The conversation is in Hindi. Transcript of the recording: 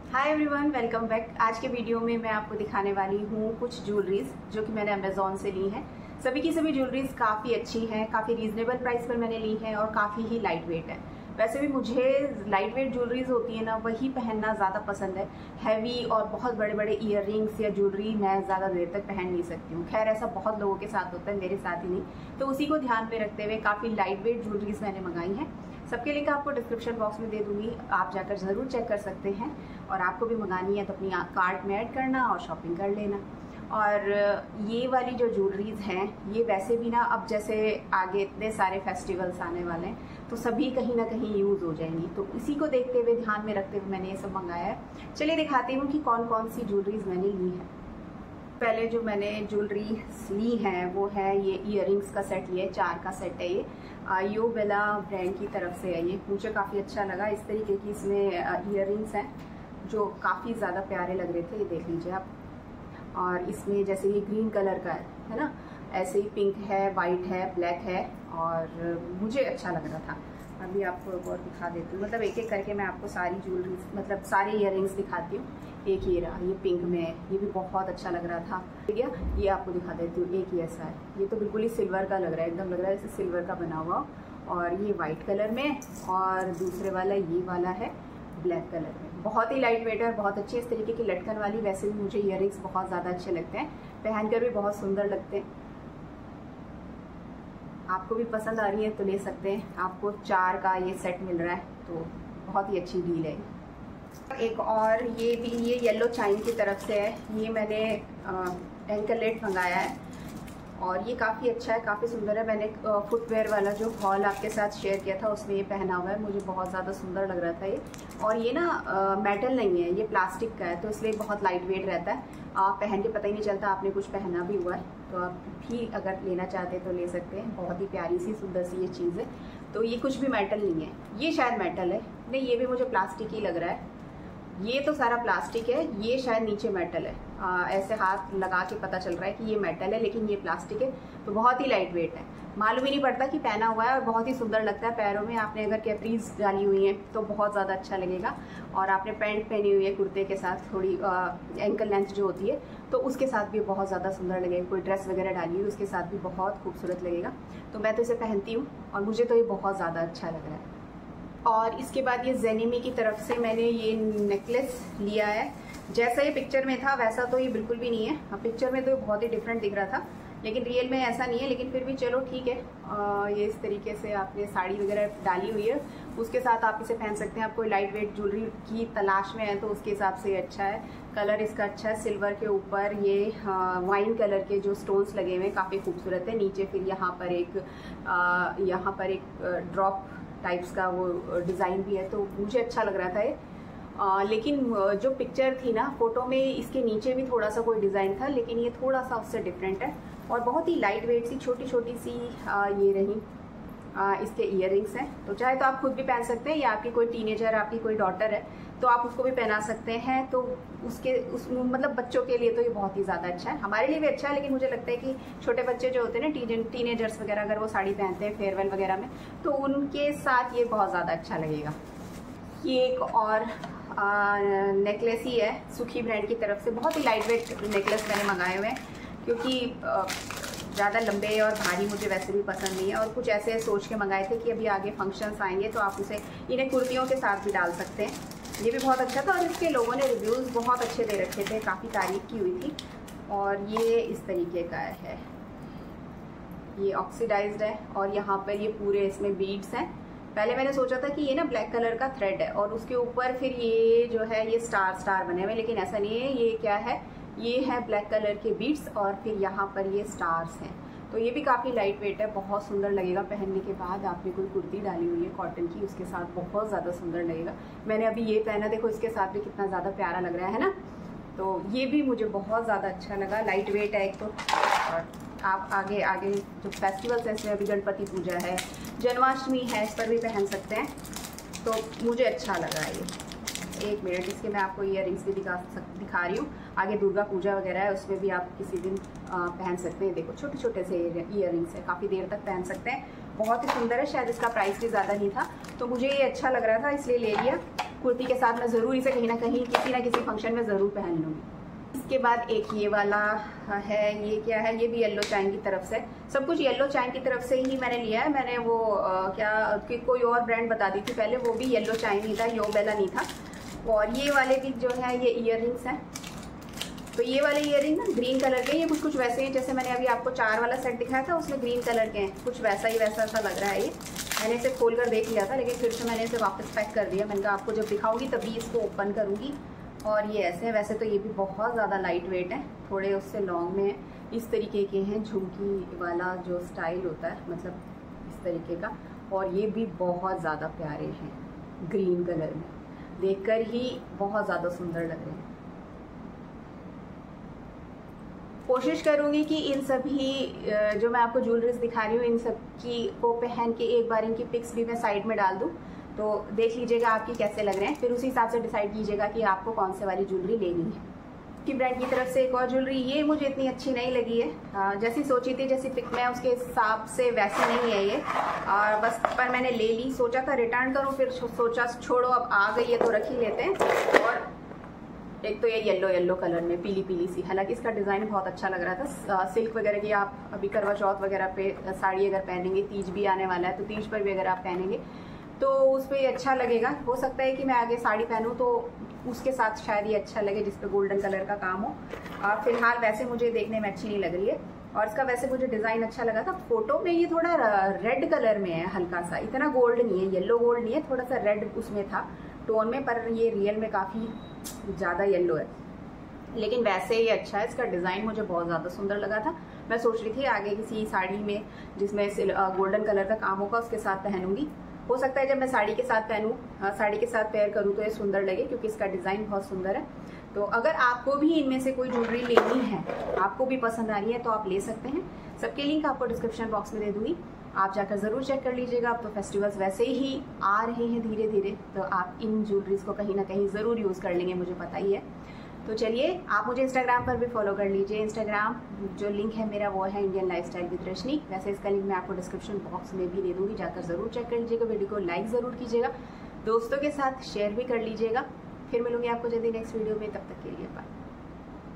Hi everyone, welcome back. आज के वीडियो में मैं आपको दिखाने वाली हूँ कुछ ज्वेलरीज जो कि मैंने अमेजोन से ली हैं। सभी की सभी ज्वेलरीज काफ़ी अच्छी हैं, काफ़ी रीजनेबल प्राइस पर मैंने ली हैं और काफ़ी ही लाइट वेट है। वैसे भी मुझे लाइट वेट ज्वेलरीज होती है ना, वही पहनना ज़्यादा पसंद है। हैवी और बहुत बड़े बड़े ईयररिंग्स या ज्वेलरी मैं ज़्यादा देर तक पहन नहीं सकती हूँ। खैर, ऐसा बहुत लोगों के साथ होता है, मेरे साथ ही नहीं। तो उसी को ध्यान में रखते हुए काफ़ी लाइट वेट ज्वेलरीज मैंने मंगाई हैं। सबके लिंक आपको डिस्क्रिप्शन बॉक्स में दे दूंगी, आप जाकर ज़रूर चेक कर सकते हैं। और आपको भी मंगानी है तो अपनी कार्ट में ऐड करना और शॉपिंग कर लेना। और ये वाली जो ज्वेलरीज हैं, ये वैसे भी ना अब जैसे आगे इतने सारे फेस्टिवल्स आने वाले हैं तो सभी कहीं ना कहीं यूज़ हो जाएंगी, तो इसी को देखते हुए ध्यान में रखते हुए मैंने ये सब मंगाया है। चलिए दिखाती हूँ कि कौन कौन सी ज्वेलरीज मैंने ली है। पहले जो मैंने ज्वेलरी ली है वो है ये ईयररिंग्स का सेट लिया है, 4 का सेट है। ये यो बेला ब्रांड की तरफ से है। ये मुझे काफ़ी अच्छा लगा। इस तरीके की इसमें ईयररिंग्स हैं जो काफ़ी ज़्यादा प्यारे लग रहे थे। ये देख लीजिए आप। और इसमें जैसे ये ग्रीन कलर का है ना, ऐसे ही पिंक है, वाइट है, ब्लैक है और मुझे अच्छा लग रहा था। अभी आपको एक और दिखा देती हूँ, मतलब एक एक करके मैं आपको सारी ज्वेलरी मतलब सारे ईयररिंग्स दिखाती हूँ। एक ये रहा, ये पिंक में है, ये भी बहुत अच्छा लग रहा था। ठीक है, ये आपको दिखा देती हूँ। एक ये ऐसा है, ये तो बिल्कुल ही सिल्वर का लग रहा है, एकदम लग रहा है जैसे सिल्वर का बना हुआ। और ये वाइट कलर में, और दूसरे वाला ये वाला है ब्लैक कलर में। बहुत ही लाइट वेट है, बहुत अच्छी इस तरीके की लटकन वाली। वैसे भी मुझे ईयररिंग्स बहुत ज़्यादा अच्छे लगते हैं, पहनकर भी बहुत सुंदर लगते हैं। आपको भी पसंद आ रही है तो ले सकते हैं। आपको 4 का ये सेट मिल रहा है तो बहुत ही अच्छी डील है। एक और ये भी, ये येलो चाइन की तरफ से है। ये मैंने एंकलेट मंगाया है और ये काफ़ी अच्छा है, काफ़ी सुंदर है। मैंने फुटवेयर वाला जो हॉल आपके साथ शेयर किया था उसमें ये पहना हुआ है, मुझे बहुत ज़्यादा सुंदर लग रहा था ये। और ये ना मेटल नहीं है, ये प्लास्टिक का है, तो इसलिए बहुत लाइट वेट रहता है। आप पहन के पता ही नहीं चलता आपने कुछ पहना भी हुआ है। तो आप भी अगर लेना चाहते हैं तो ले सकते हैं। बहुत ही प्यारी सी सुंदर सी ये चीज़ है। तो ये कुछ भी मेटल नहीं है, ये शायद मेटल है, नहीं ये भी मुझे प्लास्टिक ही लग रहा है। ये तो सारा प्लास्टिक है, ये शायद नीचे मेटल है। ऐसे हाथ लगा के पता चल रहा है कि ये मेटल है, लेकिन ये प्लास्टिक है। तो बहुत ही लाइट वेट है, मालूम ही नहीं पड़ता कि पहना हुआ है और बहुत ही सुंदर लगता है पैरों में। आपने अगर कैपरीज डाली हुई है तो बहुत ज़्यादा अच्छा लगेगा। और आपने पैंट पहनी हुई है कुर्ते के साथ, थोड़ी एंकल लेंथ जो होती है, तो उसके साथ भी बहुत ज़्यादा सुंदर लगेगा। कोई ड्रेस वगैरह डाली हुई उसके साथ भी बहुत खूबसूरत लगेगा। तो मैं तो इसे पहनती हूँ और मुझे तो ये बहुत ज़्यादा अच्छा लग रहा है। और इसके बाद ये जेनिमी की तरफ से मैंने ये नेकलेस लिया है। जैसा ये पिक्चर में था वैसा तो ये बिल्कुल भी नहीं है। हाँ, पिक्चर में तो ये बहुत ही डिफरेंट दिख रहा था, लेकिन रियल में ऐसा नहीं है। लेकिन फिर भी चलो ठीक है। ये इस तरीके से आपने साड़ी वगैरह डाली हुई है, उसके साथ आप इसे पहन सकते हैं। आप कोई लाइट वेट ज्वेलरी की तलाश में है तो उसके हिसाब से अच्छा है। कलर इसका अच्छा है, सिल्वर के ऊपर ये वाइन कलर के जो स्टोन्स लगे हुए हैं, काफ़ी खूबसूरत है। नीचे फिर यहाँ पर एक ड्रॉप टाइप्स का वो डिज़ाइन भी है, तो मुझे अच्छा लग रहा था ये। लेकिन जो पिक्चर थी ना फोटो में, इसके नीचे भी थोड़ा सा कोई डिज़ाइन था, लेकिन ये थोड़ा सा उससे डिफरेंट है। और बहुत ही लाइट वेट सी छोटी छोटी सी ये रही इसके ईयररिंग्स हैं। तो चाहे तो आप खुद भी पहन सकते हैं, या आपकी कोई टीनेजर, आपकी कोई डॉटर है तो आप उसको भी पहना सकते हैं। तो मतलब बच्चों के लिए तो ये बहुत ही ज़्यादा अच्छा है। हमारे लिए भी अच्छा है, लेकिन मुझे लगता है कि छोटे बच्चे जो होते हैं ना, टीनेजर्स वगैरह, अगर वो साड़ी पहनते हैं फेयरवेल वगैरह में, तो उनके साथ ये बहुत ज़्यादा अच्छा लगेगा। ये एक और नेकलेस ही है, सुखी ब्रांड की तरफ से। बहुत ही लाइट वेट नेकलेस मैंने मंगाए हुए हैं, क्योंकि ज़्यादा लंबे और भारी मुझे वैसे भी पसंद नहीं है। और कुछ ऐसे सोच के मंगाए थे कि अभी आगे फंक्शंस आएंगे तो आप उसे इन्हें कुर्तियों के साथ भी डाल सकते हैं। ये भी बहुत अच्छा था और इसके लोगों ने रिव्यूज़ बहुत अच्छे दे रखे थे, काफ़ी तारीफ की हुई थी। और ये इस तरीके का है, ये ऑक्सीडाइज्ड है और यहाँ पर ये पूरे इसमें बीड्स हैं। पहले मैंने सोचा था कि ये ना ब्लैक कलर का थ्रेड है और उसके ऊपर फिर ये जो है ये स्टार बने हुए, लेकिन ऐसा नहीं है। ये क्या है, ये है ब्लैक कलर के बीड्स और फिर यहाँ पर ये स्टार्स हैं। तो ये भी काफ़ी लाइट वेट है, बहुत सुंदर लगेगा पहनने के बाद। आपने कोई कुर्ती डाली हुई है कॉटन की, उसके साथ बहुत ज़्यादा सुंदर लगेगा। मैंने अभी ये पहना, देखो इसके साथ भी कितना ज़्यादा प्यारा लग रहा है ना। तो ये भी मुझे बहुत ज़्यादा अच्छा लगा, लाइट वेट है एक तो। और आप आगे जो फेस्टिवल्स हैं, इसमें अभी गणपति पूजा है, जन्माष्टमी है, इस पर भी पहन सकते हैं। तो मुझे अच्छा लगा ये। एक मिनट, इसके मैं आपको ईयररिंग्स भी दिखा रही हूँ। आगे दुर्गा पूजा वगैरह है, उसमें भी आप किसी दिन पहन सकते हैं। देखो छोटे छोटे से ईयररिंग्स है, काफ़ी देर तक पहन सकते हैं। बहुत ही सुंदर है, शायद इसका प्राइस भी ज़्यादा नहीं था, तो मुझे ये अच्छा लग रहा था इसलिए ले लिया। कुर्ती के साथ मैं ज़रूर इसे कहीं ना कहीं किसी ना किसी फंक्शन में ज़रूर पहन लूँगी। इसके बाद एक ये वाला है, ये क्या है, ये भी येलो चाइन की तरफ से, सब कुछ येलो चाइन की तरफ से ही मैंने लिया है। मैंने वो कोई और ब्रांड बता दी थी पहले, वो भी येलो चाइन ही था, यो बेला नहीं था। और ये वाले भी जो है ये ईयररिंग्स हैं, तो ये वाले ईयररिंग ना ग्रीन कलर के, ये कुछ वैसे हैं जैसे मैंने अभी आपको 4 वाला सेट दिखाया था उसमें ग्रीन कलर के हैं, कुछ वैसा ही वैसा सा लग रहा है। ये मैंने इसे खोल कर देख लिया था, लेकिन फिर से मैंने इसे वापस पैक कर दिया। मैंने कहा आपको जब दिखाऊंगी तभी इसको ओपन करूँगी। और ये ऐसे हैं, वैसे तो ये भी बहुत ज़्यादा लाइट वेट है, थोड़े उससे लॉन्ग में है, इस तरीके के हैं, झुमकी वाला जो स्टाइल होता है मतलब इस तरीके का। और ये भी बहुत ज़्यादा प्यारे हैं, ग्रीन कलर में, देखकर ही बहुत ज़्यादा सुंदर लग रहे हैं। कोशिश करूंगी कि इन सभी जो मैं आपको ज्वेलरीज दिखा रही हूँ इन सब की को पहन के एक बार इनकी पिक्स भी मैं साइड में डाल दूँ, तो देख लीजिएगा आपकी कैसे लग रहे हैं, फिर उसी हिसाब से डिसाइड कीजिएगा कि आपको कौन से वाली ज्वेलरी लेनी है। की ब्रांड की तरफ से एक और ज्वेलरी, ये मुझे इतनी अच्छी नहीं लगी है, जैसी सोची थी जैसी पिक में उसके हिसाब से वैसी नहीं है ये, और बस पर मैंने ले ली। सोचा था रिटर्न करूँ, फिर सोचा छोड़ो अब आ गई है तो रख ही लेते हैं। और एक तो ये येलो कलर में पीली पीली सी, हालांकि इसका डिज़ाइन बहुत अच्छा लग रहा था। सिल्क वगैरह की आप अभी करवा चौथ वगैरह पे साड़ी अगर पहनेंगे, तीज भी आने वाला है तो तीज पर भी अगर आप पहनेंगे तो उस पर ये अच्छा लगेगा। हो सकता है कि मैं आगे साड़ी पहनूं तो उसके साथ शायद ये अच्छा लगे जिस पे गोल्डन कलर का काम हो। फिलहाल वैसे मुझे देखने में अच्छी नहीं लग रही है। और इसका वैसे मुझे डिज़ाइन अच्छा लगा था, फोटो में ये थोड़ा रेड कलर में है, हल्का सा, इतना गोल्ड नहीं है, येलो गोल्ड नहीं है, थोड़ा सा रेड उसमें था टोन में, पर ये रियल में काफ़ी ज़्यादा येलो है। लेकिन वैसे ये अच्छा है, इसका डिज़ाइन मुझे बहुत ज़्यादा सुंदर लगा था। मैं सोच रही थी आगे किसी साड़ी में जिसमें गोल्डन कलर का काम होगा उसके साथ पहनूंगी। हो सकता है जब मैं साड़ी के साथ पहनूं, साड़ी के साथ पेयर करूं तो ये सुंदर लगे, क्योंकि इसका डिज़ाइन बहुत सुंदर है। तो अगर आपको भी इनमें से कोई ज्वेलरी लेनी है, आपको भी पसंद आ रही है, तो आप ले सकते हैं। सबके लिंक आपको डिस्क्रिप्शन बॉक्स में दे दूंगी, आप जाकर ज़रूर चेक कर लीजिएगा। अब तो फेस्टिवल्स वैसे ही आ रहे हैं धीरे धीरे, तो आप इन ज्वेलरीज को कहीं ना कहीं ज़रूर यूज़ कर लेंगे, मुझे पता ही है। तो चलिए, आप मुझे इंस्टाग्राम पर भी फॉलो कर लीजिए। इंस्टाग्राम जो लिंक है मेरा वो है इंडियन लाइफस्टाइल विद रश्मि। वैसे इसका लिंक मैं आपको डिस्क्रिप्शन बॉक्स में भी दे दूँगी, जाकर ज़रूर चेक कर लीजिएगा। वीडियो को लाइक ज़रूर कीजिएगा, दोस्तों के साथ शेयर भी कर लीजिएगा। फिर मिलूंगी आपको जल्दी नेक्स्ट वीडियो में, तब तक के लिए बाय।